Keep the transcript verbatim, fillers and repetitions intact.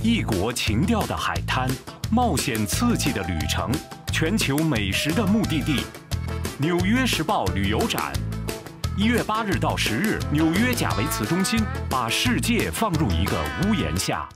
异国情调的海滩，冒险刺激的旅程，全球美食的目的地——纽约时报旅游展。一月八日到十日，纽约贾维茨中心把世界放入一个屋檐下。